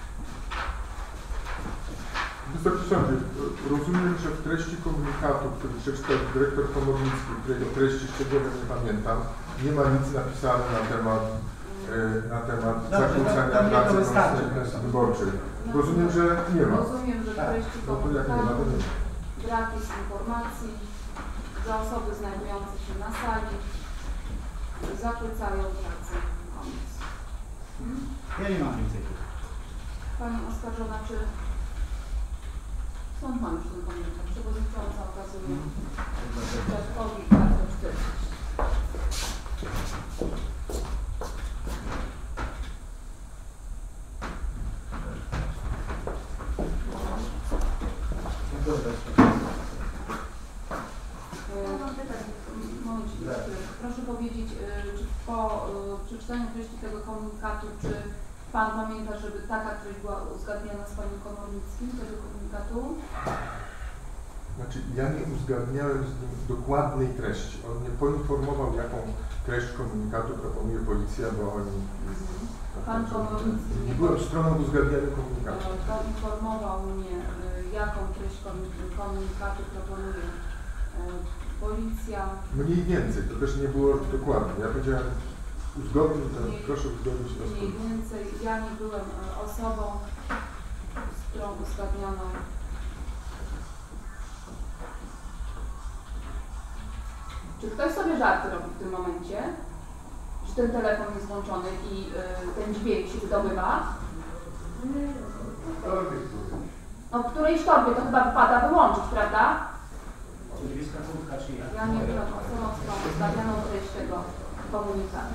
Wysoki Sądzie, rozumiem, że w treści komunikatu, który przeczytał dyrektor Komornicki, którego treści szczegółowo nie pamiętam, nie ma nic napisane na temat, e, na temat Dobrze, to- zakłócania to mnie to pracy wystarczy. Komisji Wyborczej. Rozumiem, że nie ma. Rozumiem, że w Tak. treści No to jak nie ma, to nie ma. brak jest informacji, że osoby znajdujące się na sali zakłócają pracę komisji. Hmm? Ja nie mam więcej pytań. Pani oskarżona, czy sąd ma już ten komunikat? Przewodnicząca okazuje środkowi kartę czterdzieści. Dziękuję bardzo. Momencik, proszę powiedzieć, y, czy po y, przeczytaniu treści tego komunikatu, czy Pan pamięta, żeby taka treść była uzgadniana z Panem Komornickim, tego komunikatu? Znaczy, ja nie uzgadniałem z nim dokładnej treści. On mnie poinformował, jaką treść komunikatu proponuje policja, bo oni... Mhm. Pan Komornicki Nie byłem stroną w uzgadnianiu komunikatu. y, poinformował mnie, y, jaką treść komu- komunikatu proponuje y, policja. Mniej więcej, to też nie było dokładnie. Ja powiedziałem, uzgodnij to, Mniej- proszę uzgodnić to z Mniej policją. więcej ja nie byłem y, osobą, z którą uzgadniano. Czy ktoś sobie żarty robi w tym momencie? Że ten telefon jest włączony i y, ten dźwięk się wydobywa? No w którejś torbie to chyba wypada wyłączyć, prawda? Niebieska kurtka czy ja? Ja nie byłem osobą, z którą uzgadniano treść tego komunikatu.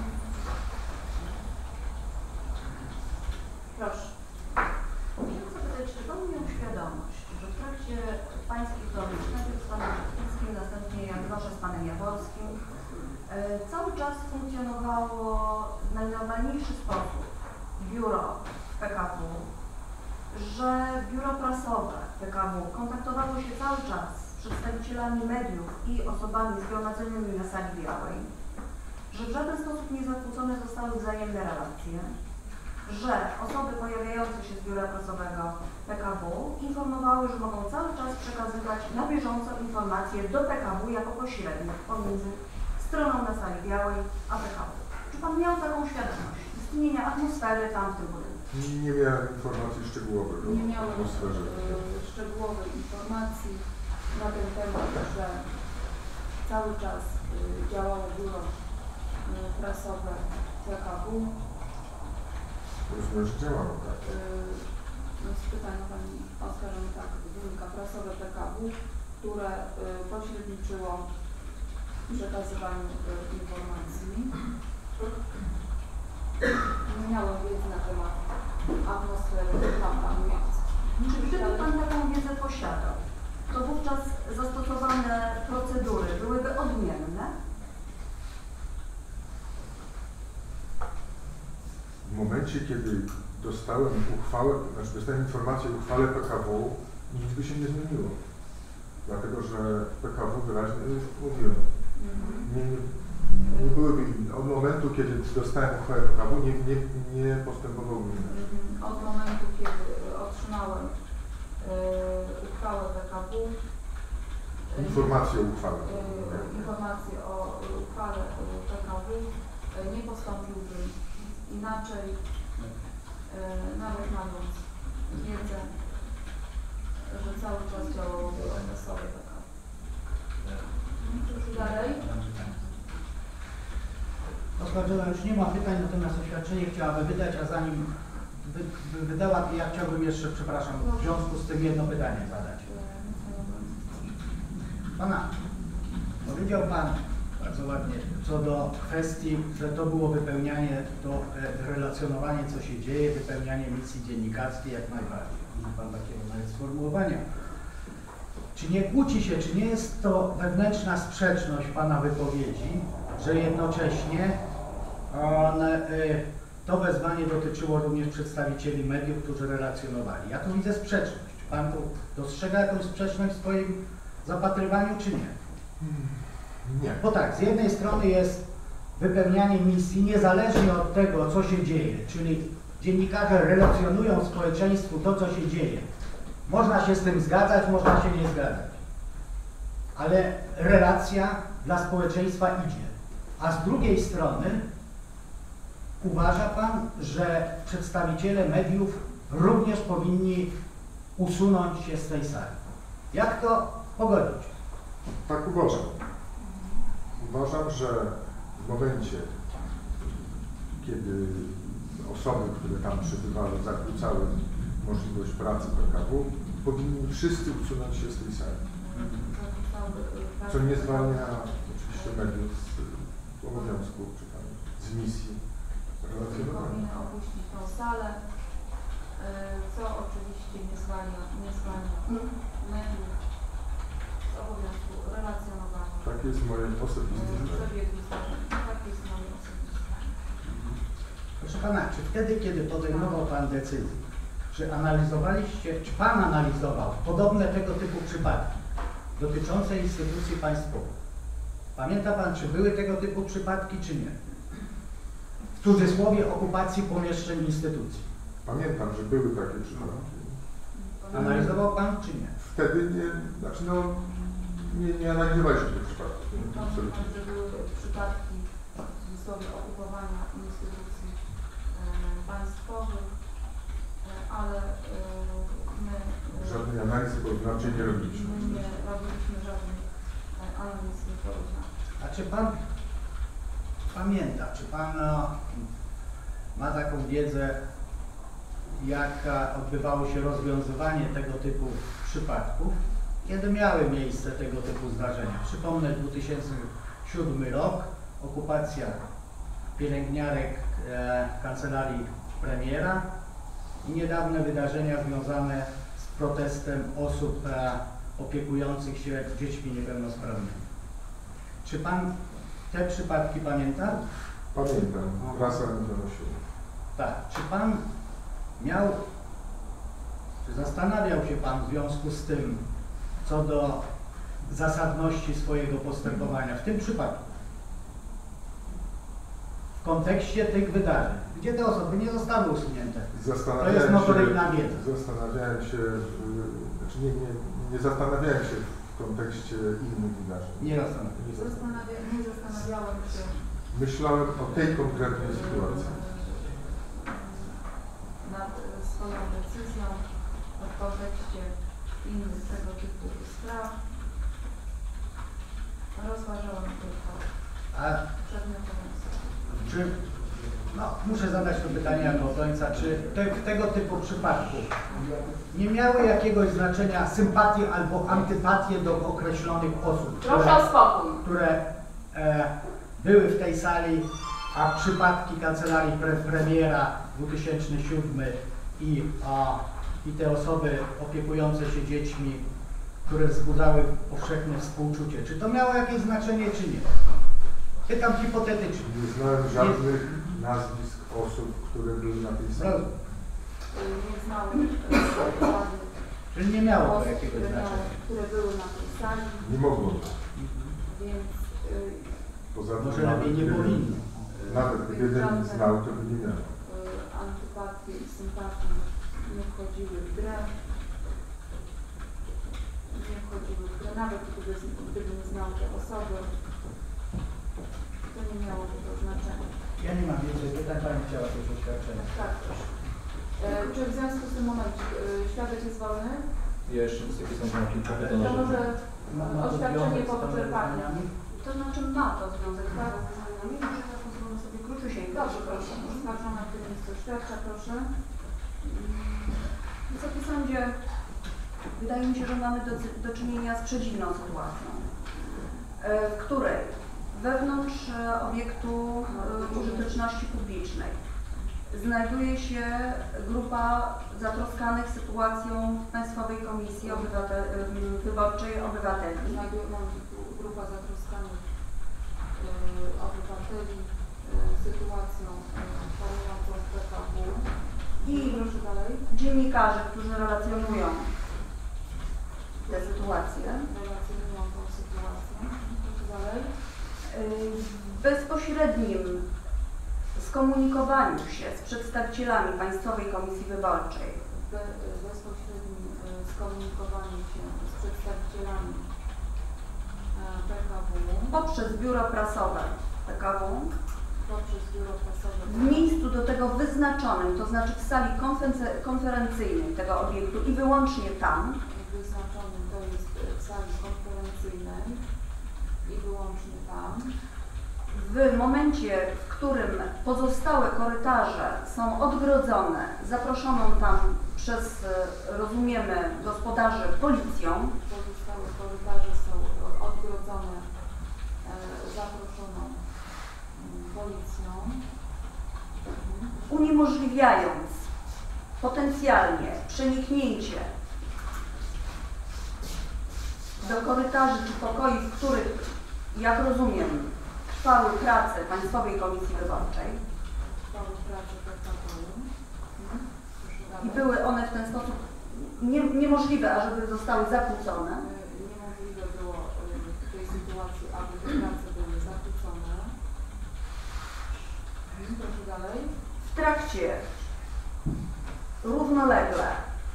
Proszę. Chciałam zapytać, czy Pan miał świadomość, że w trakcie Pańskich rozmów, najpierw z Panem Kwiatkowskim, następnie jak proszę z Panem Jaworskim, e, cały czas funkcjonowało w najnormalniejszy sposób biuro P K W, że biuro prasowe P K W kontaktowało się cały czas z przedstawicielami mediów i osobami zgromadzonymi na sali białej, że w żaden sposób nie zakłócone zostały wzajemne relacje, że osoby pojawiające się z biura prasowego P K W informowały, że mogą cały czas przekazywać na bieżąco informacje do P K W jako pośrednik pomiędzy stroną na sali białej a P K W. Czy Pan miał taką świadomość istnienia atmosfery tam w tym budynku? Nie, nie miałem informacji szczegółowych o Nie miałem atmosferze. y, szczegółowej informacji na ten temat, że cały czas y, działało biuro y, prasowe P K W. Rozumiem, że działało, tak. Y, no, z pytania Pani oskarżono tak, wynika prasowe P K W, które y, pośredniczyło w przekazywaniu y, informacji. Nie miałem wiedzy na temat atmosfery tam panującej. Czy gdyby Pan taką wiedzę posiadał, to wówczas zastosowane procedury byłyby odmienne? W momencie, kiedy dostałem uchwałę, znaczy dostałem informację o uchwale P K W, nic by się nie zmieniło. Dlatego, że P K W wyraźnie mówiłem. Nie, nie, nie byłyby inne. Od momentu, kiedy dostałem uchwałę P K W, nie, nie, nie postępowałbym inaczej. Mhm. Od momentu, kiedy otrzymałem y, uchwałę P K W, y, Informację o uchwale. y, informację o uchwale y, P K W, y, nie postąpiłbym inaczej, y, nawet mając wiedzę, że cały czas działało biuro prasowe P K W. Dalej. Oskarżona już nie ma pytań, natomiast oświadczenie chciałaby wydać, a zanim wy, wy, wydała, ja chciałbym jeszcze, przepraszam, w związku z tym jedno pytanie zadać. Pana, powiedział Pan bardzo ładnie co do kwestii, że to było wypełnianie, to e, relacjonowanie, co się dzieje, wypełnianie misji dziennikarskiej jak najbardziej. Ma Pan takie nawet sformułowania. Czy nie kłóci się, czy nie jest to wewnętrzna sprzeczność Pana wypowiedzi, że jednocześnie on, y, to wezwanie dotyczyło również przedstawicieli mediów, którzy relacjonowali. Ja tu widzę sprzeczność. Pan tu dostrzega jakąś sprzeczność w swoim zapatrywaniu, czy nie? Nie. Bo tak, z jednej strony jest wypełnianie misji niezależnie od tego, co się dzieje, czyli dziennikarze relacjonują społeczeństwu to, co się dzieje. Można się z tym zgadzać, można się nie zgadzać. Ale relacja dla społeczeństwa idzie. A z drugiej strony uważa Pan, że przedstawiciele mediów również powinni usunąć się z tej sali. Jak to pogodzić? Tak uważam. Uważam, że w momencie, kiedy osoby, które tam przybywały, zakłócały możliwość pracy P K W, powinni wszyscy usunąć się z tej sali. Co nie zwalnia oczywiście mediów z obowiązku, czy tam z misji relacjonowania. Powinny opuścić tą salę, y, co oczywiście nie zwalnia, nie zwalnia mediów z obowiązku relacjonowania. Tak Takie jest moje osobiste zdanie. przebiegu zdarzenia. Takie jest moje osobiste zdanie. Proszę pana, czy wtedy, kiedy podejmował pan decyzję, czy analizowaliście, czy pan analizował podobne tego typu przypadki dotyczące instytucji państwowych? Pamięta pan, czy były tego typu przypadki, czy nie? W cudzysłowie okupacji pomieszczeń instytucji. Pamiętam, że były takie przypadki. Analizował pan, czy nie? Wtedy nie, znaczy no, nie, nie analizowaliśmy tych przypadków. Absolutnie. Pamiętam, że były przypadki w cudzysłowie okupowania instytucji e, państwowych, e, ale e, my, e, Żadnej analizy porównawczej nie robiliśmy. my nie robiliśmy żadnych e, analiz porównawczych. A czy pan pamięta, czy pan no, ma taką wiedzę, jak e, odbywało się rozwiązywanie tego typu przypadków, kiedy miały miejsce tego typu zdarzenia? Przypomnę dwa tysiące siódmy rok, okupacja pielęgniarek e, kancelarii premiera i niedawne wydarzenia związane z protestem osób e, opiekujących się dziećmi niepełnosprawnymi. Czy pan te przypadki pamięta? Pamiętam, prasa mi donosiła. Tak. Czy pan miał, czy zastanawiał się pan w związku z tym, co do zasadności swojego postępowania w tym przypadku? W kontekście tych wydarzeń, gdzie te osoby nie zostały usunięte. To jest Zastanawiałem notoryjna się, wiedza. zastanawiałem się, y, znaczy nie, nie, nie zastanawiałem się w kontekście innych wydarzeń. Nie zastanawiam. Nie zastanawiałem. Zastanawia, nie zastanawiałem się Myślałem o tej konkretnej sytuacji. nad swoją decyzją w kontekście innych tego typu spraw. Rozważałem tylko A przedmiotową sprawę. czy, no muszę zadać to pytanie jako obrońca, czy te, tego typu przypadków nie miały jakiegoś znaczenia sympatie albo antypatie do określonych osób, Proszę które, o spokój. które e, były w tej sali, a przypadki kancelarii pre, premiera dwa tysiące siódmy i, a, i te osoby opiekujące się dziećmi, które wzbudzały powszechne współczucie. Czy to miało jakieś znaczenie, czy nie? Pytam hipotetycznie. Nie znałem żadnych nazwisk osób, które były na tej sali. Rozumiem. Nie znałem żadnych Czyli nie miało to osób, jakiegoś które, miały, znaczenia. które były na tej sali, Nie mogło to. więc y, Poza tym Może nawet lepiej nie gdybym- powinno. Nawet gdybym znał, to by nie miał. y, antypatie i sympatie nie wchodziły w grę. Nie wchodziły w grę, nawet gdyby, gdybym znał te osoby, to nie miałoby to znaczenia. Ja nie mam więcej pytań, pani chciała coś oświadczenia. Tak, proszę. E, czy w związku z tym momencie e, świadek jest wolny? Ja jeszcze Wysoki Sądzie mam kilka pytań. To może Ma- ma to oświadczenie związek po z tą wyczerpaniu. wyznaniami? To znaczy ma to związek z wyznaniami, może ja pozwolę sobie króciusieńko. Dobrze, proszę. Oskarżona, który jest oświadcza, proszę. Wysoki Sądzie, wydaje mi się, że mamy do, do czynienia z przedziwną sytuacją, e, w której wewnątrz e, obiektu e, użyteczności publicznej znajduje się grupa zatroskanych sytuacją Państwowej Komisji Obywatel, e, Wyborczej Obywateli. Znajduje się tu grupa zatroskanych e, obywateli e, sytuacją e, panującą w P K W. I proszę dalej. Dziennikarzy, którzy relacjonują te sytuacje. Relacjonują tą sytuację. Proszę dalej. W bezpośrednim skomunikowaniu się z przedstawicielami Państwowej Komisji Wyborczej Be, bezpośrednim e, skomunikowaniu się z przedstawicielami e, P K W poprzez biuro prasowe P K W poprzez biuro prasowe w miejscu do tego wyznaczonym, to znaczy w sali konferency- konferencyjnej tego obiektu i wyłącznie tam, wyznaczonym, to jest w sali konferencyjnej i wyłącznie tam. w momencie, w którym pozostałe korytarze są odgrodzone, zaproszoną tam przez, e, rozumiemy, gospodarzy policją, Pozostałe korytarze są e, odgrodzone e, zaproszoną mm, policją. Mhm. uniemożliwiając potencjalnie przeniknięcie do korytarzy czy pokoi, w których jak rozumiem, trwały prace Państwowej Komisji Wyborczej Trwały prace protokołu. i były one w ten sposób nie, niemożliwe, ażeby zostały zakłócone. Niemożliwe było y, w tej sytuacji, aby te prace były zakłócone. Mhm, proszę dalej. W trakcie równolegle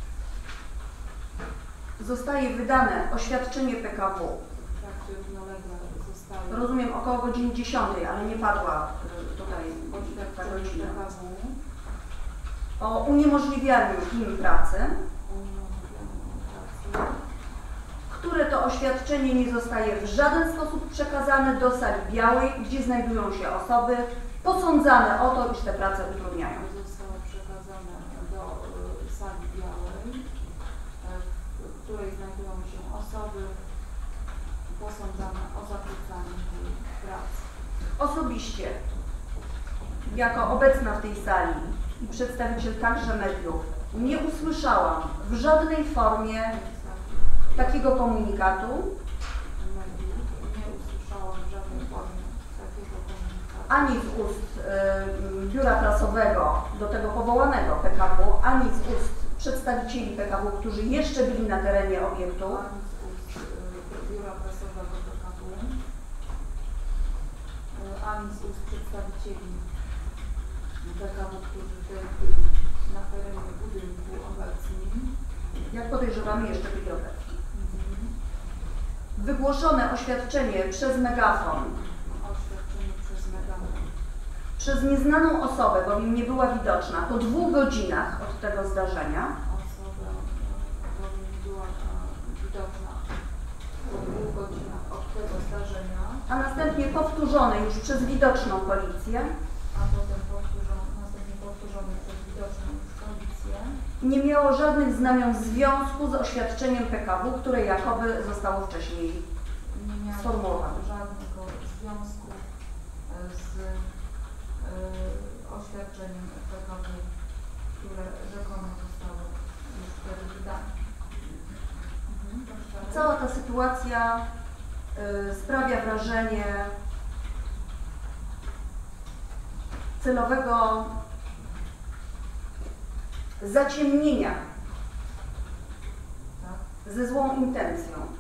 zostaje wydane oświadczenie P K W. W trakcie równolegle zostały Rozumiem około godziny dziesiątej, ale nie padła y, tutaj ta oświadczenie godzina. P K W O uniemożliwianiu im pracy, o uniemożliwianiu pracy. które to oświadczenie nie zostaje w żaden sposób przekazane do sali białej, gdzie znajdują się osoby posądzane o to, iż te prace utrudniają. Zostało przekazane do y, sali białej, y, w której znajdują się osoby posądzane o zakłócanie tej pracy. Osobiście, jako obecna w tej sali i przedstawiciel także mediów, nie usłyszałam w żadnej formie takiego komunikatu, Mediów nie usłyszałam w żadnej formie takiego komunikatu. ani z ust y, biura prasowego do tego powołanego P K W, ani z ust przedstawicieli P K W, którzy jeszcze byli na terenie obiektu, Ani z ust y, biura prasowego P K W, y, ani z ust przedstawicieli P K W, którzy tutaj byli na terenie budynku obecni. jak podejrzewamy, jeszcze byli obecni. Mhm. Wygłoszone oświadczenie przez megafon Oświadczenie przez megafon. przez nieznaną osobę, bowiem nie była widoczna, po dwóch godzinach od tego zdarzenia, Osobę, y, bowiem była y, widoczna po dwóch godzinach od tego zdarzenia, a następnie powtórzone już przez widoczną policję, a potem powtórzone, następnie powtórzone przez widoczną już policję. nie miało żadnych znamion związku z oświadczeniem P K W, które jakoby zostało wcześniej Nie miało Sformułowane. żadnego związku e, z e, oświadczeniem P K W, które rzekomo zostało już wtedy wydane. Mhm, proszę dalej. Cała ta sytuacja y, sprawia wrażenie celowego zaciemnienia Tak? ze złą intencją, Mhm.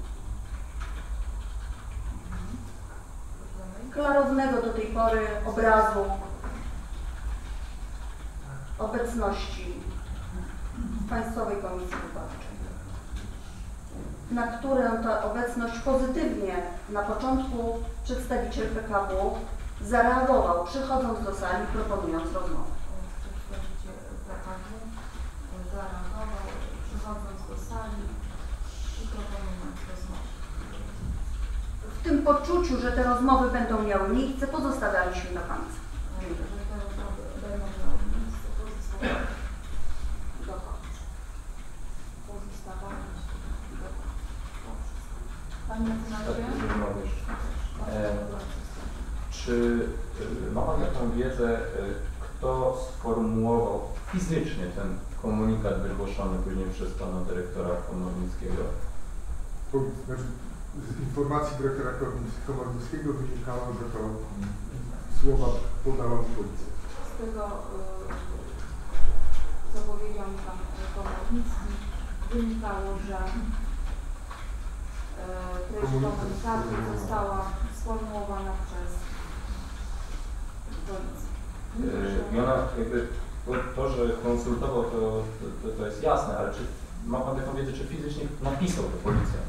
Proszę dalej. klarownego do tej pory obrazu obecności Państwowej Komisji Wyborczej, na którą ta obecność pozytywnie na początku przedstawiciel P K W zareagował, przychodząc do sali, proponując rozmowę. Przedstawiciel P K W zareagował, przychodząc do sali i proponując rozmowę. W tym poczuciu, że te rozmowy będą miały miejsce, pozostawialiśmy do końca. Że te rozmowy będą miały miejsce, pozostawaliśmy do końca. Pozostawaliśmy do końca. Dobrze. Panie mecenasie? Tak, mogę jeszcze. Proszę E, bardzo. Czy y, ma Pan taką wiedzę, y, kto sformułował fizycznie ten komunikat wygłoszony później przez Pana Dyrektora Komornickiego? Po- Znaczy, z informacji dyrektora Komornic- Komornickiego wynikało, że to mm, słowa podałam policji. Z tego, y, co powiedział mi Pan Komornicki, wynikało, że y, treść komunikatu została sformułowana przez policję. Y, I ona jakby, to, to że konsultował, to, to, to jest jasne, ale czy ma Pan taką wiedzę, czy fizycznie napisał to policja?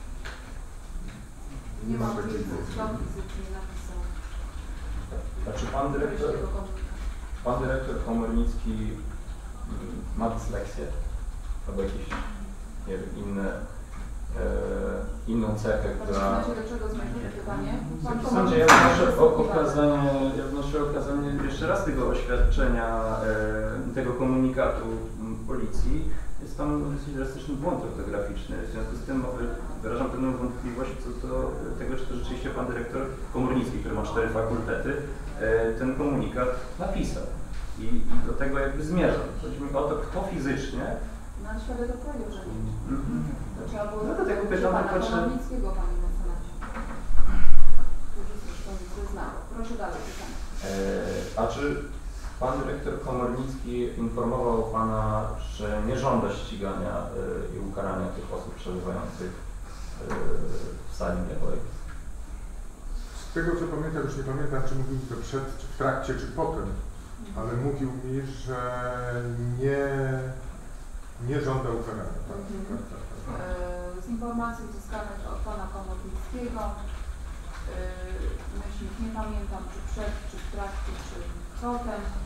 Nie mam takiej wiedzy, wiedzy. kto fizycznie napisał Znaczy Pan treść Dyrektor, tego komunikatu. Pan Dyrektor Komornicki mm, ma dysleksję? Albo jakieś, nie wiem, inne, e, inną cechę, Panie która... mecenasie, do czego zmierza to pytanie? Pan W sądzie ja Komornicki wnoszę jest o posługiwany. okazanie, ja wnoszę o okazanie jeszcze raz tego oświadczenia, e, tego komunikatu m, policji. Jest tam dosyć drastyczny błąd ortograficzny. W związku z tym e, wyrażam pewną wątpliwość co do tego, czy to rzeczywiście pan dyrektor Komornicki, który ma cztery fakultety, e, ten komunikat napisał. I, I do tego jakby zmierzam. Chodzi mi o to, kto fizycznie. No ale świadek odpowiedział, że nie. Mhm. To trzeba było No to tak zapytać pytam, pana patrzę- Komornickiego, panie mecenasie. Proszę dalej pytanie. E, A czy pan dyrektor Komornicki informował pana, że nie żąda ścigania e, i ukarania tych osób przebywających e, w sali miechowej? Z tego co pamiętam, już nie pamiętam, czy mówił to przed, czy w trakcie, czy potem, ale mówił mi, że nie, nie żąda ukarania. Tak, Mhm. tak, tak, tak. E, Z informacji uzyskanych od pana Komornickiego, e, myślę, nie pamiętam, czy przed, czy w trakcie, czy potem, e,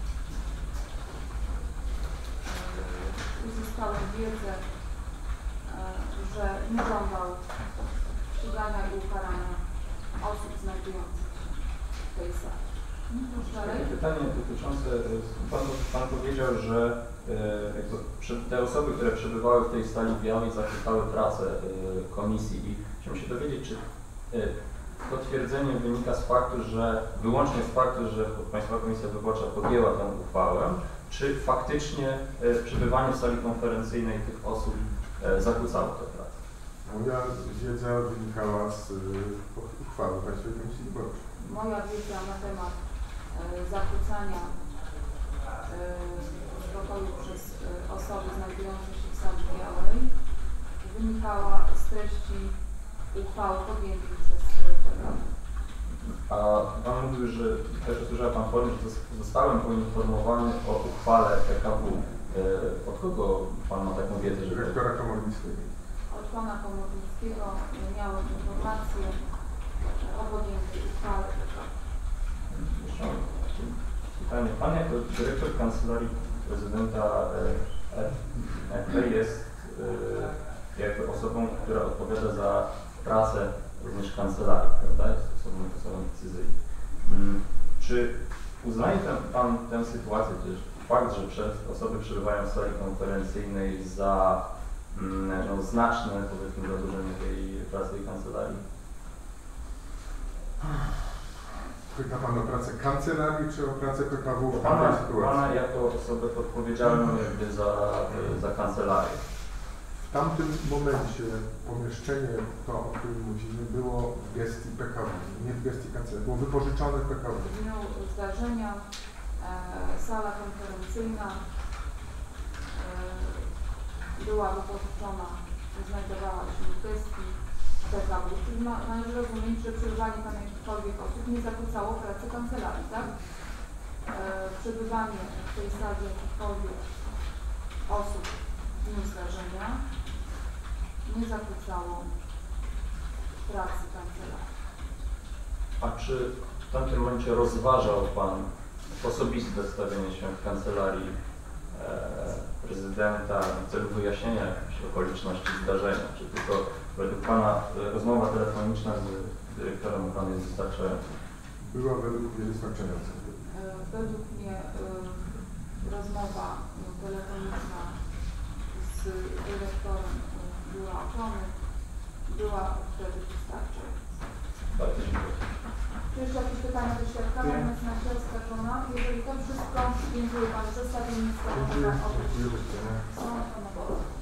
uzyskałem wiedzę, e, że nie żądał ścigania i ukarania osób znajdujących się w tej sali. Proszę dalej. Takie pytanie dotyczące, pan, pan powiedział, że e, jakby przy- te osoby, które przebywały w tej sali białej zakłócały pracę e, komisji i chciałbym się dowiedzieć, czy e, to twierdzenie wynika z faktu, że wyłącznie z faktu, że Państwowa Komisja Wyborcza podjęła tę uchwałę, czy faktycznie e, przebywanie w sali konferencyjnej tych osób e, zakłócało tę pracę? Moja wiedza wynikała z y, uchwały Państwowej Komisji Wyborczej. Moja wiedza na temat e, zakłócania e, spokoju przez e, osoby znajdujące się w sali białej wynikała z treści uchwały podjętej przez P K W. A Pan mówił, że też usłyszał Pan powiem, że zos- zostałem poinformowany o uchwale P K W. E, Od kogo Pan ma taką wiedzę, że to... Dyrektora Komornickiego. Od pana Komornickiego miałem informację o podjętej uchwale P K W. Jeszcze mam takie pytanie. Pan jako dyrektor Kancelarii Prezydenta R P jest e, jakby osobą, która odpowiada za pracę również kancelarii, prawda? Jest osobą, osobą decyzyjną. Mm, Czy uznaje ten, Pan tę sytuację, też fakt, że przed, osoby przebywają w sali konferencyjnej za mm, no, znaczne, powiedzmy, zadłużenie tej pracy tej kancelarii? Pyta Pan o pracę kancelarii, czy o pracę P K W w Pana, tamtej sytuacji? pana jako osobę odpowiedzialną jakby za, za kancelarię. W tamtym momencie pomieszczenie, to o którym mówimy, było w gestii P K W, nie w gestii kancelarii, było wypożyczone w P K W. W dniu zdarzenia e, sala konferencyjna e, była wypożyczona, znajdowała się w gestii P K W, czyli ma, należy rozumieć, że przebywanie tam jakichkolwiek osób nie zakłócało pracy kancelarii, tak? E, przebywanie w tej sali jakichkolwiek osób w dniu zdarzenia nie zakłócało pracy kancelarii. A czy w tamtym momencie rozważał Pan osobiste stawienie się w kancelarii e, prezydenta w celu wyjaśnienia jakichś okoliczności zdarzenia? Czy tylko według Pana e, rozmowa telefoniczna z dyrektorem ochrony jest wystarczająca? Była według mnie wystarczająca. E, Według mnie e, rozmowa e, telefoniczna z dyrektorem e, Biura Ochrony była wtedy wystarczająca. Bardzo dziękuję. Czy jeszcze jakieś pytania do świadka? Pani mecenasie oskarżona? Jeżeli to wszystko, dziękuję Panu. Przedstawienie Dziękuję. sprawozdania o Dziękuję. Sąd Honorowy.